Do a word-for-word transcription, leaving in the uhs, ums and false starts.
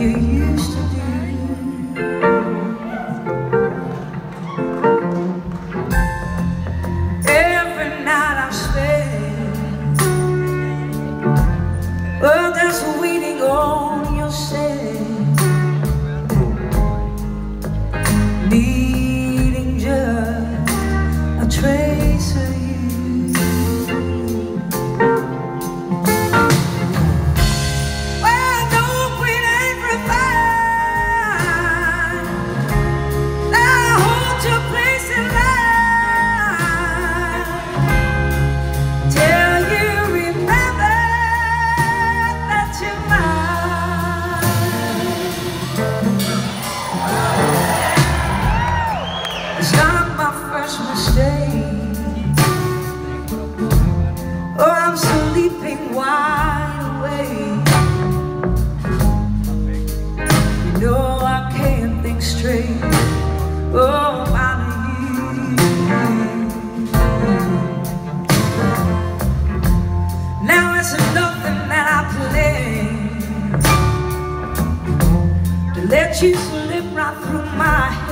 you used to do. Every night I spend, well, that's waiting on your sand, needing just a trace of you. It's not my first mistake. Oh, I'm sleeping wide awake. You know I can't think straight. Oh, about you. Now it's nothing that I play to let you slip right through my head.